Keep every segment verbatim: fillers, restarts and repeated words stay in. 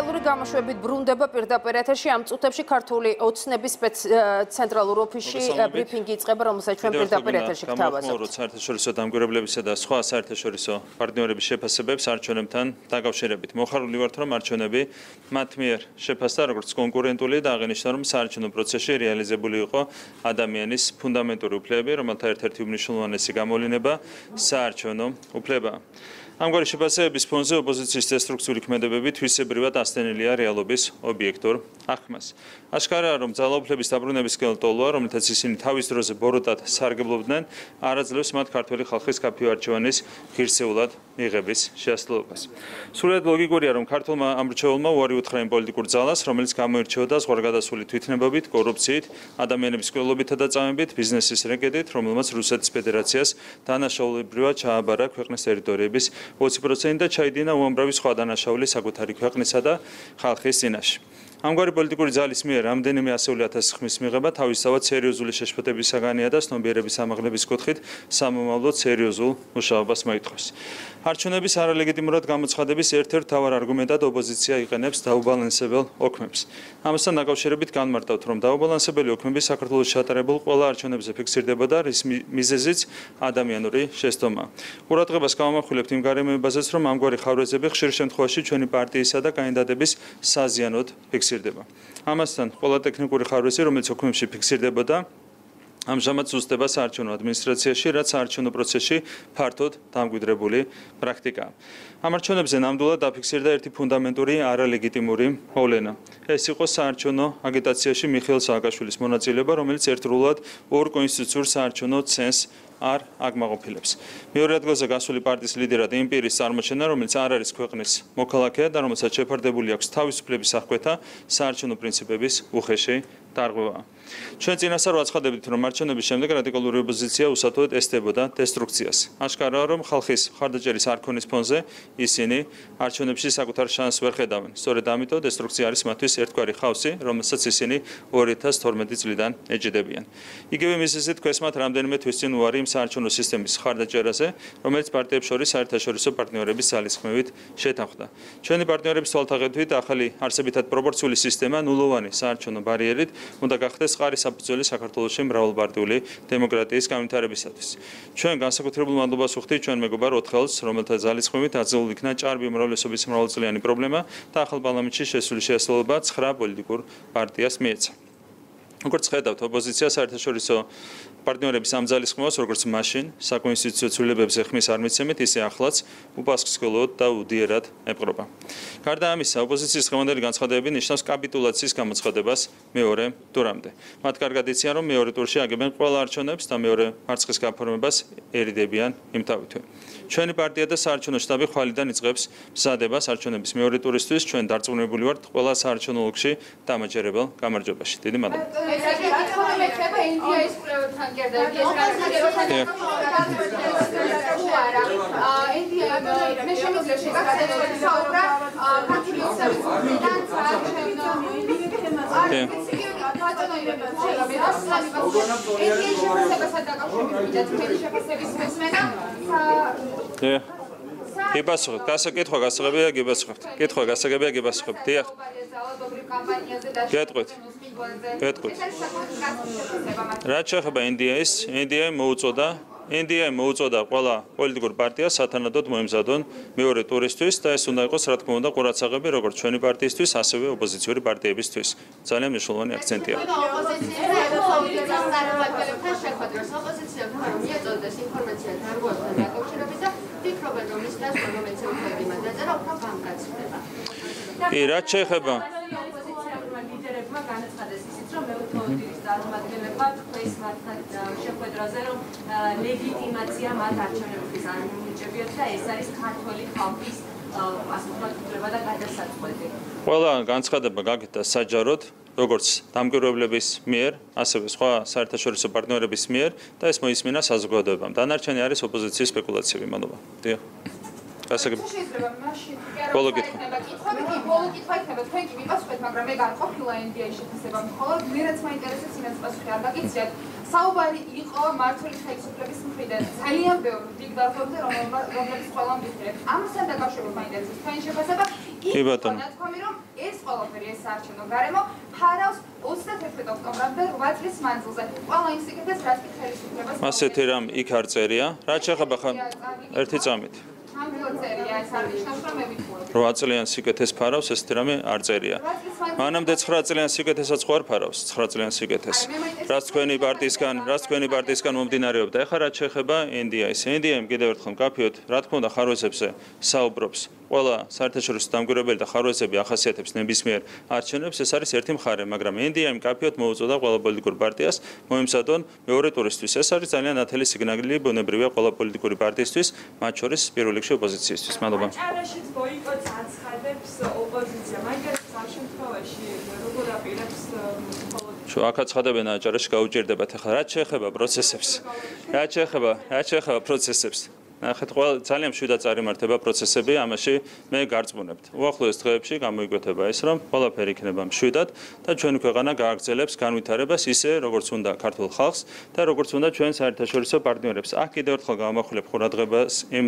ოფიციალური გამოშვებით ბრუნდება პირდაპირ ეთერში ამ წუთებში ქართული ოცნების ცენტრალურ ოფისში ბრიფინგი იწყება, რომელსაც ჩვენ პირდაპირ ეთერში გთავაზობთ. საერთაშორისო დამკვირვებლებისა და სხვა საერთაშორისო პარტნიორების შეფასებებს არჩევნებთან დაკავშირებით. მოხარული ვართ, რომ არჩევნები მათ მიერ შეფასდა როგორც კონკურენტული და აღინიშნა, რომ საარჩევნო პროცესში რეალიზებული იყო ადამიანის ფუნდამენტური უფლებები, რომელთა ერთ-ერთი უმნიშვნელოვანესი გამოვლინება საარჩევნო უფლებაა. ამგვარი შეფასებების ფონზე ოპოზიციის დესტრუქციული ქმედებები თვისებრივად ასტენილია რეალობის ობიექტურ აღქმას. აშკარაა, რომ ძალაუფლების დაბრუნების გელტოლოა, რომელთაც ისინი თავის დროზე ბოროტად სარგებლობდნენ, არაძლევს მათ ქართველი ხალხის კაფეო არჩევანის ღირსეულად მიღების შესაძლებლობას. სრულიად ლოგიკურია, რომ ქართულმა ამრჩეველმა უარი უთხრა იმ პოლიტიკურ ძალას, რომელიც გამოირჩეოდა ზღვარგადასული თვითნებობით, კორუფციით, ადამიანების კვლელობითა და წამებით, ბიზნესის რეკეტით, რომელმაც რუსეთის ფედერაციას დანაშაულებრივად ჩააბარა ქვეყნის ტერიტორიების ოცი პროცენტი და ჩაიდინა უამრავი სხვა დანაშაული საკუთარი ქვეყნისა და ხალხის წინაშე. ამგვარი პოლიტიკური ძალის მიერ რამდენიმე ასეული ათასი ხმის მიღება თავისთავად სერიოზული შეშფოთების საგანია და ცნობიერების ამაღლების კუთხით სამომავლოდ სერიოზულ მუშაობას მოითხოვს. არჩევნების არალეგიტიმურად გამოცხადების ერთ-ერთ მთავარ არგუმენტად ოპოზიცია იყენებს დაუბალანსებელ ოქმებს. ამასთან დაკავშირებით განმარტავთ, რომ დაუბალანსებელი ოქმები საქართველოს ჩატარებულ ყველა არჩევნებზე ფიქსირდებოდა, რის მიზეზიც ადამიანური შეცდომაა. ყურადღებას გავამახვილებთ იმ გარემოებაზეც, რომ ამგვარი ხარვეზები ხშირ შემთხვევაში ჩვენი პარტიისა და კანდიდატების საზიანოდ ფიქსირდება. ამასთან ყველა ტექნიკური ხარვეზი, რომელიც ოქმებში ფიქსირდებოდა, ამჟამად ზუსტდება საარჩევნო ადმინისტრაციაში, რაც საარჩევნო პროცესში ფართოდ დამკვიდრებული პრაქტიკაა. ამ არჩევნებზე ნამდვილად დაფიქსირდა ერთი ფუნდამენტური არალეგიტიმური მოვლენა. ეს იყო საარჩევნო აგიტაციაში მიხეილ სააკაშვილის მონაწილეობა, რომელიც ერთდროულად ორ კონსტიტუციურ საარჩევნო ცენზს არ აკმაყოფილებს. მეორე ადგილზე გასული პარტიის ლიდერად იმ პირის წარმოჩენა, რომელიც არ არის ქვეყნის მოქალაქე და რომელსაც შეფარდებული აქვს თავისუფლების აღკვეთა საარჩევნო პრინციპების უხეში დარღვევა. ჩვენ წინასწარ ვაცხადებდით, რომ არჩევნების შემდეგ რადიკალური ოპოზიცია უსათოდ ესტებოდა დესტრუქციას. აშკარაა, რომ ხალხის მხარდაჭერის არ ქონის ფონზე ისინი არჩევნებში საკუთარ შანსს ვერ ხედავენ. სწორედ ამიტომ დესტრუქცია არის მათთვის ერთგვარი ხავსი, რომელსაც ისინი ორი ათას თორმეტი წლიდან ეჯიდებიან. იგივე მიზეზით ქვეს მათ რამდენიმე თვის წინ უარი იმ საარჩევნო სისტემის მხარდაჭერაზე, რომელიც პარტიებს შორის საერთაშორისო პარტნიორების ძალისხმევით შეთანხმდა. ჩვენი პარტნიორების თვალთაღეთით ახალი არსებითად პროპორციული სისტემა ნულოვანი საარჩევნო ბარიერით უნდა გახდეს ყარი საფუძველი საქართველოში მრავალპარტიული დემოკრატიის განვითარებისათვის. ჩვენ განსაკუთრებულ მადლობას ვუხდით ჩვენ მეგობარ ოთხ-ელს, რომელთა ძალისხმევით აძლევულ იქნა ჭარბი უმრავლესობის მრავალწლიანი პრობლემა და ახალ პარლამენტში შესული შესაძლებლობა ცხრა პოლიტიკურ პარტიას მიეცა. როგორც ხედავთ, ოპოზიცია საერთაშორისო პარტნიორების ამ ძალისხმევას, როგორც მაშინ საკონსტიტუციო ცვლილებებზე ხმის არ მიცემით, ისე ახლაც უპასუხისმგებლოდ და უდიერად ეპყრობა. გარდა ამისა, ოპოზიციის დღევანდელი განცხადებები ნიშნავს კაპიტულაციის გამოცხადებას მეორე ტურამდე. მათ კარგად იციან, რომ მეორე ტურში აგებენ ყველა არჩევნებს და მეორე მარცხის გაფორმებას ერიდებიან იმთავითვე. ჩვენი პარტია და საარჩევნო შტაბი ხვალიდან იწყებს მზადებას არჩევნების მეორე ტურისთვის. ჩვენ დარწმუნებული ვართ ყველა საარჩევნო ოლქში დამაჯერებელ გამარჯვებაში. დიდი მადლობა. გიბასუხებთ, გასაკითხვა გასაღებია, გიბასუხებთ. კითხვა გასაგებია, გიბასუხებთ. დიახ. გეტყვით. გეტყვით. რაც შეეხება ინდიას, ინდია მოუწოდა, ინდია მოუწოდა ყველა პოლიტიკურ პარტიას სათანადოდ მოემზადონ მეორე ტურისთვის და ეს უნდა იყოს, რა თქმა უნდა, ყურადსაღები როგორც ჩვენი პარტიისთვის, ასევე ოპოზიციური პარტიებისთვის. ძალიან მნიშვნელოვანი აქცენტია. კი, რაც შეეხება განაცხადეს ისიც, რომ მეუთოდის წარმომადგენლებმა თქვის მათთან შეხვედრაზე, რომ ლეგიტიმაცია მათ არჩევნებისთვის არ მიუჭებიათ და ეს არის ქართველი ხალხის ასე ვთქვათ უფლება და გადასაწყვეტი. ყველა განცხადება გაკეთდა საჯაროდ, როგორც დამკვირვებლების მიერ, ასევე სხვა საერთაშორისო პარტნიორების მიერ და ეს მოისმინა საზოგადოებამ. დანარჩენი არის ოპოზიციის სპეკულაციები. მადლობა. დიახ. გასაგები. ბოლო კითხვა. ბოლო კითხვა იქნება, თქვენ კი მიპასუხეთ, მაგრამ მე განყოფილა ინდიაში შეფასება მხოლოდ მე რაც მაინტერესებს იმას პასუხი არ გაგიციათ. საუბარი იყო მართული ხელისუფლების მხრიდან ძალიან ბევრი დიდ დარგებზე, რომლებიც ყველამ ვიხილეთ. ამასთან დაკავშირებით მაინტერესებს თქვენი შეფასება კი ბატონო. ნათქვამი რომ ეს ყველაფერი ეს საარჩევნო გარემო ფარავს ოცდათერთმეტ ოქტომბრამდე რვა წლის მანძილზე. ყველა იმ სიკეთეს რაც კი ხელისუფლებას ასეთი რამ იქ არ წერია. რაც შეხება ხა ერთი წამით. რვა წლიან სიკეთეს ფარავს, ესეთი რამე არ წერია. მანამდე ცხრა წლიან სიკეთესაც ხო არ ფარავს, ცხრა წლიან სიკეთეს. რაც თქვენი პარტიისგან, რაც თქვენი პარტიისგან მომდინარეობდა. ეხლა რაც შეეხება ენ დი აის. ენ დი აიმ კიდევ ერთხელ მკაფიოდ, რა თქმა უნდა, ხარვეზებზე საუბრობს. ყველა საერთაშორისო დამკვირვებელი და ხარვეზები ახასიათებს ნებისმიერ არჩევნებს, ეს არის ერთი მხარე, მაგრამ ენ დი აიმ მკაფიოდ მოუწოდა ყველა პოლიტიკურ პარტიას მოემზადონ მეორე ტურისთვის. ეს არის ძალიან ნათელი სიგნალი, ბუნებრივია ყველა პოლიტიკური პარტიისთვის, მათ შორის პირველ რიგში ოპოზიციისთვის. მადლობა. აჭარაშიც ბოიკოტს აცხადებს ოპოზიცია, მაგრამ ამ შემთხვევაში როგორ აპირებს შო აქ აცხადებენ აჭარაში გაუჭირდებათ. ახლა რაც შეეხება პროცესებს. რაც შეეხება, რაც შეეხება პროცესებს. ნახეთ, ყველა ძალიან მშვიდად წარიმართება პროცესები, ამაში მე გარწმუნებთ. უახლოეს დღეებში გამოიკვეთება ეს, რომ ყველაფერი იქნება მშვიდად და ჩვენი ქვეყანა გააგრძელებს განვითარებას ისე, როგორც უნდა ქართულ ხალხს და როგორც უნდა ჩვენ საერთაშორისო პარტნიორებს. აქ კიდევ ერთხელ გავამახვილებ ყურადღებას იმ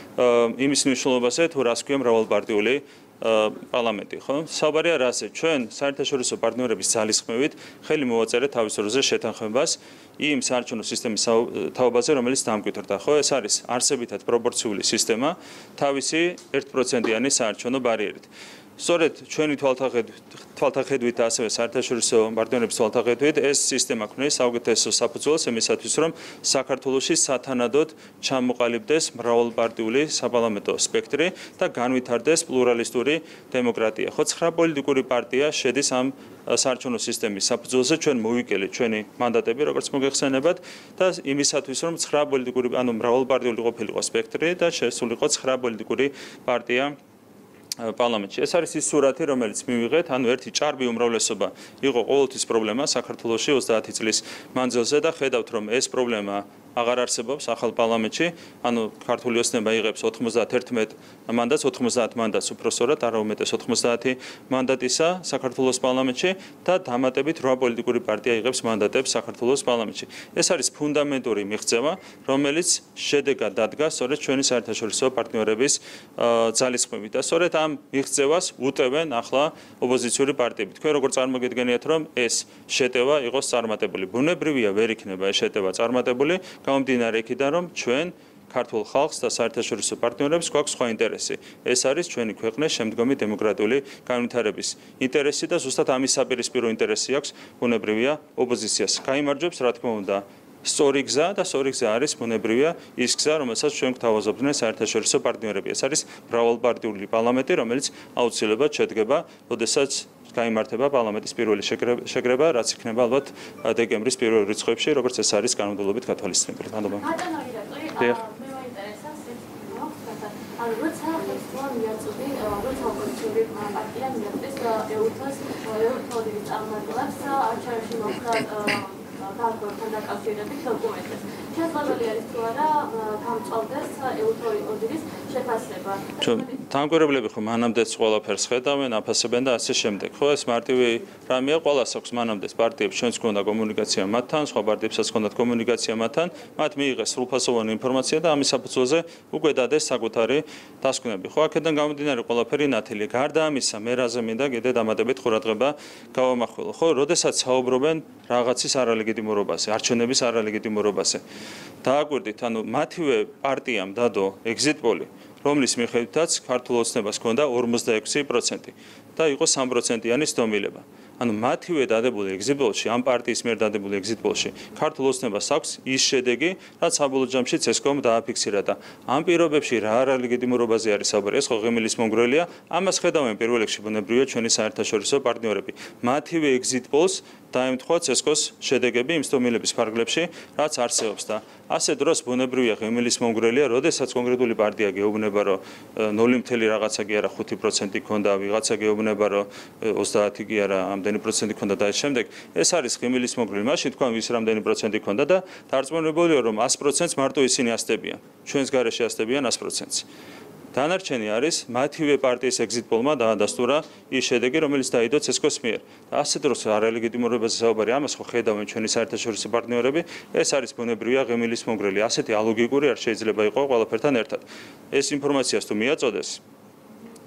იმის მნიშვნელობაზე, თუ რას ქვია მრავალპარტიული პარლამენტი, ხო? საუბარია რაზე? ჩვენ საერთაშორისო პარტნიორების ძალისხმევით ხელი მოვაწერეთ თავის როზე შეთანხმებას იმ საარჩევნო სისტემის თაობაზე, რომელიც დამკვიდრდა, ხო? ეს არის არსებითად პროპორციული სისტემა თავისი ერთ პროცენტიანი საარჩევნო ბარიერით. სწორედ ჩვენი თვალთახედვით და ასევე საერთაშორისო პარტნიორების თვალთახედვით ეს სისტემა ქმნის საუკეთესო საფუძველს იმისათვის, რომ საქართველოში სათანადოდ ჩამოყალიბდეს მრავალპარტიული საპარლამენტო სპექტრი და განვითარდეს პლურალისტური დემოკრატია. ხო, ცხრა პოლიტიკური პარტია შედის ამ საარჩევნო სისტემის საფუძველზე, ჩვენ მოვიკელით ჩვენი მანდატები, როგორც მოგეხსენებათ და იმისათვის, რომ ცხრა პოლიტიკური, ანუ მრავალპარტიული ყოფილიყო სპექტრი და შესულიყო ცხრა პოლიტიკური პარტია პარლამენტში. ეს არის ის სურათი, რომელიც მივიღეთ, ანუ ერთი ჭარბი უმრავლესობა იყო ყოველთვის პრობლემა საქართველოში ოცდაათი წლის მანძილზე და ხედავთ, რომ ეს პრობლემა აღარ არსებობს ახალ პარლამენტში, ანუ ქართული ოცნება იღებს ოთხმოცდაათი მანდატს, ოთხმოცდაათი მანდატს უფრო სწორად, არა უმეტეს ოთხმოცდაათი მანდატისა საქართველოს პარლამენტში და დამატებით რვა პოლიტიკური პარტია იღებს მანდატებს საქართველოს პარლამენტში. ეს არის ფუნდამენტური მიღწევა, რომელიც შედეგად დადგა სწორედ ჩვენი საერთაშორისო პარტნიორების ძალისხმევით და სწორედ ამ მიღწევას უტევენ ახლა ოპოზიციური პარტიები. თქვენ როგორ წარმოგიდგენიათ, რომ ეს შეტევა იყოს წარმატებული? ბუნებრივია, ვერ იქნება ეს შეტევა წარმატებული. გამომდინარე იქიდან, რომ ჩვენ ქართულ ხალხს და საერთაშორისო პარტნიორებს გვაქვს სხვა ინტერესი. ეს არის ჩვენი ქვეყნის შემდგომი დემოკრატიული განვითარების ინტერესი და ზუსტად ამის საპირისპირო ინტერესი აქვს ბუნებრივია ოპოზიციას. გაიმარჯვებს, რა თქმა უნდა, სწორი გზა და სწორი გზა არის ბუნებრივია ის გზა, რომელსაც ჩვენ გვთავაზობდნენ საერთაშორისო პარტნიორები. ეს არის მრავალპარტიული პარლამენტი, რომელიც აუცილებლად შედგება, როდესაც გაიმართება პარლამენტის პირველი შეკრება, რაც იქნება ალბათ დეკემბრის პირველ რიცხვებში, როგორც ეს არის კანონმდებლობით გათვალისწინებული. მადლობა. ბატონო რედაქტორი, მე მაინტერესებს ეს მოხდა. ანუ როცა ხელისუფლება მიაწვდი, როცა ოპოზიციური პარტია მიაწვდის ეუთოს ეუთოდის წარმატებას, არჩევნებში მოხდა გარკვეულთან დაკავშირებით დოკუმენტებს. შესაძლებელი არის თუ არა გამწვავდეს ეუთოდის შეფასება. დამკვირვებლები ხო მანამდეც ყველაფერს ხედავენ, აფასებენ და ასე შემდეგ. ხო, ეს მარტივი რამეა, ყველას აქვს მანამდეც პარტიებს, ჩვენც გვქონდა კომუნიკაცია მათთან, სხვა პარტიებსაც ჰქონდათ კომუნიკაცია მათთან, მათ მიიღეს სრულფასოვანი ინფორმაცია და ამის საფუძველზე უკვე დადეს საკუთარი დასკვნები. ხო, აქედან გამომდინარე ყველაფერი ნათელი. გარდა ამისა, მე რაზე მინდა კიდე დამატებით ყურადღება გავამახვილო. ხო, როდესაც საუბრობენ რაღაცის არალეგიტიმურობაზე, არჩევნების არალეგიტიმურობაზე. დააკვირდით, ანუ მათივე პარტიამ დადო exit poll-ი, რომლის მიხედვითაც ქართულ ოცნებას ჰქონდა ორმოცდაექვსი პროცენტი და იყო სამი პროცენტიანი ცდომილება. ანუ მათივე დადებული exit poll-ში, ამ პარტიის მიერ დადებული exit poll-ში, ქართულ ოცნებას აქვს ის შედეგი, რაც საბოლოო ჯამში ცესკომ დააფიქსირა და ამ პირობებში რა არალეგიტიმურობაზე არის საუბარი, ეს ხო ღიმილის მონგრელია, ამას ხედავენ პირველ რიგში ბუნებრივია ჩვენი საერთაშორისო პარტნიორები. მათივე exit poll-ს დაემთხვა ცესკოს შედეგები იმ ცდომილების ფარგლებში, რაც არსებობს და ასე დროს ბუნებრივია ღიმილის მონგრელია, როდესაც კონკრეტული პარტია გეუბნება, რომ ნული მთელი რაღაცა კი არა ხუთი პროცენტი ქონდა, ვიღაცა გეუბნება, რომ ოცდაათი კი არა ამდენი პროცენტი ქონდა და ამ შემდეგ ეს არის ღიმილის მონგრელი. მაშინ თქვენ ვის რამდენი პროცენტი ქონდა და დარწმუნებულია, რომ ას პროცენტს მარტო ისინი ასდებიან. ჩვენს გარეშე ასდებიან ას პროცენტს. დანარჩენი არის მათივე პარტიის exit poll-მა დაადასტურა ის შედეგი, რომელიც დაიდო ცესკოს მიერ. და ასე დროს არალეგიტიმურობაზე საუბარი, ამას ხო ხედავენ ჩვენი საერთაშორისო პარტნიორები, ეს არის ბუნებრივია ღიმილის მონგრელი. ასეთი ალოგიკური არ შეიძლება იყოს ყველაფერთან ერთად. ეს ინფორმაციას თუ მიაწოდეს,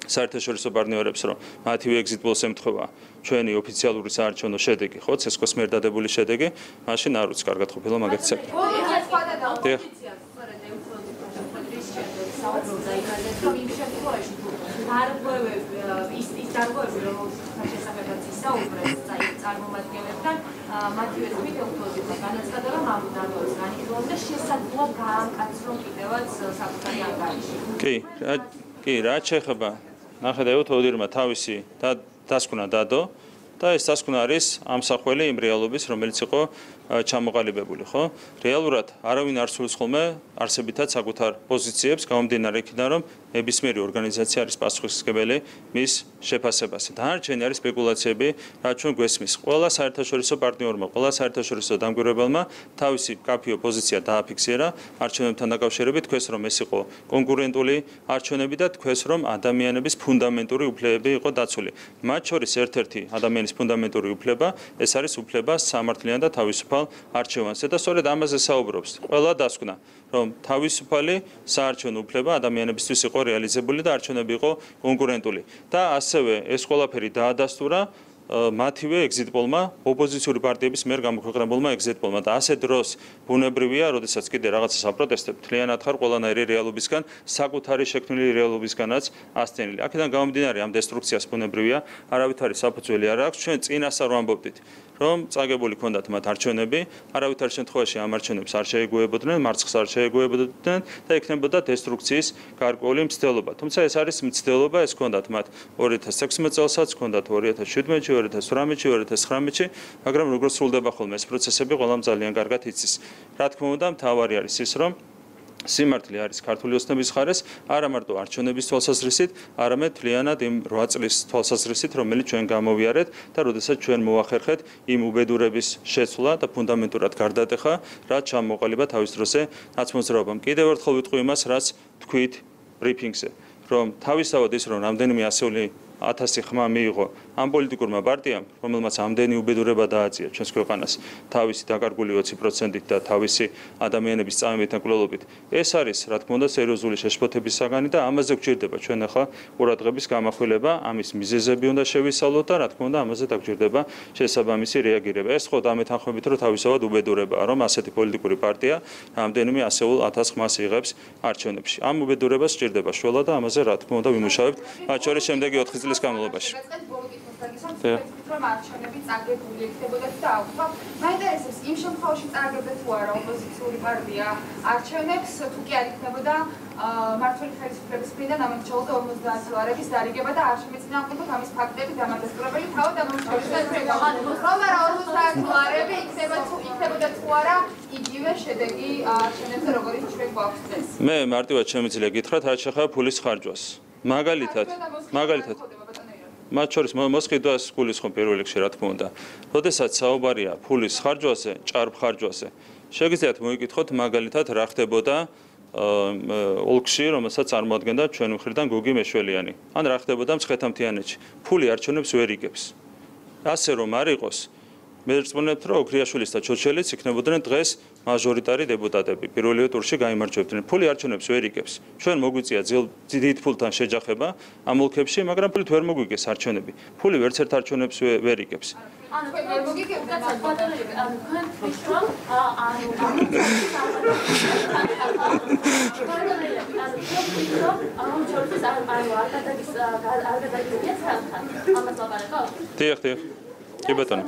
საერთაშორისო პარტნიორებს, რომ მათივე exit poll-ს ემთხვევა ჩვენი ოფიციალური საარჩევნო შედეგი, ხო, ცესკოს მიერ დადებული შედეგი, მაშინ არ ვიცი, კარგად ყოფილა მაგათ საქმე. დიახ. ის ის დარღვევები, რომელთა შესახებაც ისაუბრეს წარმომადგენლებთან, მათივე თქმით ელთოძინა განაცხადა, რომ ამ დარღვევებს განიხილავენ და შესაძლოა გაამკაცრონ კიდევაც საკუთარი ანგარიში. კი, კი, რაც შეეხება ნახეთ ოდირმა თავისი დასკვნა დადო და ეს დასკვნა არის ამსახველი იმ რეალობის, რომელიც იყო ჩამოყალიბებული, ხო? რეალურად არავინ არ სურს ხოლმე არსებითად საკუთარ პოზიციებს გამომდინარე იქიდან, რომ ნებისმიერი ორგანიზაცია არის პასუხისმგებელი მის შეფასებაზე. დანარჩენი არის სპეკულაციები, რაც ჩვენ გვესმის. ყველა საერთაშორისო პარტნიორმა, ყველა საერთაშორისო დამკვირვებელმა თავისი კაფეო პოზიცია დააფიქსირა არჩევნებთან დაკავშირებით, თქვეს რომ ეს იყო კონკურენტული არჩევნები და თქვეს რომ ადამიანების ფუნდამენტური უფლებები იყო დაცული. მათ შორის ერთ-ერთი ადამიანის ფუნდამენტური უფლება, ეს არის უფლება სამართლიან და თავისუფალ არჩევანზე და სწორედ ამაზე საუბრობს. ყველა დასკვნა, რომ თავისუფალი საარჩევნო უფლება ადამიანებისთვის იყო რეალიზებული და არჩევნები იყო კონკურენტული. და ასევე ეს ყველაფერი დაადასტურა მათივე exit poll-მა, ოპოზიციური პარტიების მიერ გამოქვეყნებულმა exit poll-მა და ასე დროს ბუნებრივია, როდესაც კიდე რაღაცას აპროტესტებ, თლიანად ხარ ყველანაირი რეალობისგან, საკუთარი შექმნილი რეალობისგანაც ასწენილი. აქედან გამომდინარე ამ დესტრუქციას ბუნებრივია, არავითარი საფუძველი არ აქვს. ჩვენ წინასწარ ვამბობდით, რომ წაგებული ქონდათ მათ არჩევნები, არავითარ შემთხვევაში ამ არჩევნებს არ შეეგუებოდნენ, მარცხს არ შეეგუებოდნენ და ექნებოდა დესტრუქციის გარკვეული მცდელობა. თუმცა ეს არის მცდელობა, ეს ქონდათ მათ ორი ათას ექვსმეტ წელსაც, ქონდათ ორი ათას შვიდმეტში, ორი ათას ოცდაოთხში, ორი ათას ცხრამეტში, მაგრამ როგორც სრულდება ხოლმე ეს პროცესები, ყველამ ძალიან კარგად იცის. რა თქმა უნდა, მთავარი არის ის, რომ სიმართლე არის ქართული ოცნების მხარეს, არა მარტო არჩევნების თვალსაზრისით, არამედ მთლიანად იმ რვა წლის თვალსაზრისით, რომელიც ჩვენ გამოვიარეთ და როდესაც ჩვენ მოახერხეთ იმ უბედურების შეცვლა და ფუნდამენტურად გარდატეხა, რაც ჩამოყალიბა თავის დროზე ნაცმოძრაობამ. კიდევ ერთხელ ვიტყვი იმას, რაც თქვით ბრიფინგზე, რომ თავისთავად ის, რომ რამდენიმე ასეული ათასი ხმა მიიღო ამ პოლიტიკურმა პარტიამ, რომელმაც ამდენი უბედურება დააწია ჩვენს ქვეყანას თავისი დაკარგული ოცი პროცენტით და თავისი ადამიანების წამებით და კვლელობით. ეს არის, რა თქმა უნდა, სერიოზული შეშფოთების საგანი და ამაზე გვჭირდება ჩვენ ახლა ყურადღების გამახვილება, ამის მიზეზები უნდა შევისწავლოთ და რა თქმა უნდა, ამაზე დაგჭირდება შესაბამისი რეაგირება. ეს ხო დამეთანხმებით, რომ თავისთავად უბედურებაა, რომ ასეთი პოლიტიკური პარტია რამდენიმე ასეულ ათას ხმას იღებს არჩევნებში. ამ უბედურებას სჭირდება შველა და ამაზე რა თქმა უნდა ვიმუშავებთ, მათ შორის შემდეგი ოთხი წლის განმავლობაში. რომ არჩევნები წაგებული იქნებოდა და აუქვა. მაინტერესებს იმ შემთხვევაში წაგებდა თუ არა ოპოზიციური პარტია არჩევნებს, თუ კი არ იქნებოდა მმართველი ხელისუფლების მხრიდან ამორჩეულდა ორმოცდაათი ლარების დარიგება და არ შემეწინააღმდეგოთ ამის ფაქტები დამადასტურებელი თავად ამორჩეულდა რომ არა ორმოცდაათი ლარები იქნება თუ იქნებოდა თუ არა იგივე შედეგი არჩევნებზე, როგორც ჩვენ გვაქვს დღეს. მე მარტივად შემიძლია გითხრათ, რაც შეეხება ფულის ხარჯვას. მაგალითად, მაგალითად მათ შორის მოსყიდვას გულისხმობ პირველ რიგში, რა თქმა უნდა. როდესაც საუბარია ფულის ხარჯვაზე, ჭარბ ხარჯვაზე, შეგიძლიათ მოიკითხოთ მაგალითად რა ხდებოდა ოლქში, რომელსაც წარმოადგენდა ჩვენ მხრიდან გოგი მეშველიანი. ან რა ხდებოდა მცხეთამთიანეთში. ფული არჩევნებს ვერ იგებს. ასე რომ არ იყოს, მე ვერწმუნებთ, რომ ოქრიაშვილის და ჩოჩელიც იქნებოდნენ დღეს მაჟორიტარი დეპუტატები. პირველივე ტურში გაიმარჯვებდნენ. ფული არჩევნებს ვერ იგებს. ჩვენ მოგვიწია დიდ ფულთან შეჯახება ამ ოლქებში, მაგრამ ფულით ვერ მოგვიგეს არჩევნები. ფული ვერც ერთ არჩევნებს ვერ იგებს. ანუ ვერ მოგიგებთ ბატონები, ანუ თქვენ თქვით რომ ანუ ანუ ანუ ჩორთვის არ არ გადაგის არ გადაგია ხალხთან. ამას ლაპარაკობ? დიახ, დიახ. კი ბატონო.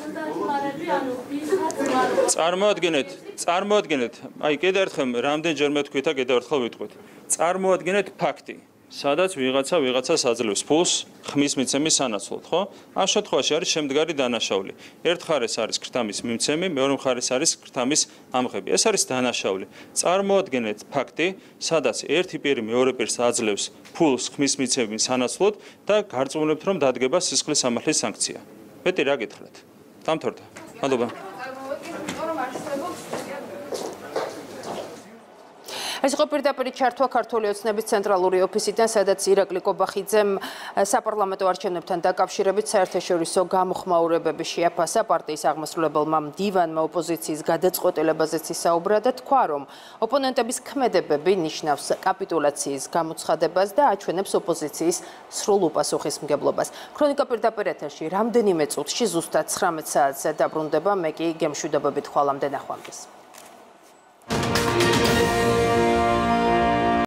წარმოადგენთ, წარმოადგენთ, აი კიდევ ერთხელ რამდენჯერმე თქვით და კიდევ ერთხელ ვიტყვით. წარმოადგენთ ფაქტი, სადაც ვიღაცა ვიღაცას აძლევს ფულს ხმის მიცემის სანაცვლოდ, ხო? ამ შემთხვევაში არის შემდგარი დანაშაული. ერთ მხარეს არის ქრთამის მიმცემი, მეორე მხარეს არის ქრთამის ამღები. ეს არის დანაშაული. წარმოადგენთ ფაქტი, სადაც ერთი პირი მეორე პირს აძლევს ფულს ხმის მიცემის სანაცვლოდ და გარწმუნებთ, რომ დადგება სისხლის სამართლის სანქცია. მეტი რა გითხრათ? დამთავრდა. მადლობა. ეს იყო პირდაპირ ჩართვა ქართული ოცნების ცენტრალური ოფისიდან, სადაც ირაკლი კობახიძემ საპარლამენტო არჩევნებთან დაკავშირებით საერთაშორისო გამოხმაურებები შეაფასა. პარტიის აღმასრულებელმა მდივანმა ოპოზიციის გადაწყვეტილებაზეც ისაუბრა და თქვა, რომ ოპონენტების ქმედებები ნიშნავს კაპიტულაციის გამოცხადებას და აჩვენებს ოპოზიციის სრულ უპასუხისმგებლობას. ქრონიკა პირდაპირ ეთერში რამდენიმე წუთში ზუსტად ცხრამეტ საათზე დაბრუნდება. მე კი გემშვიდობებით ხვალამდე ნახვამდის.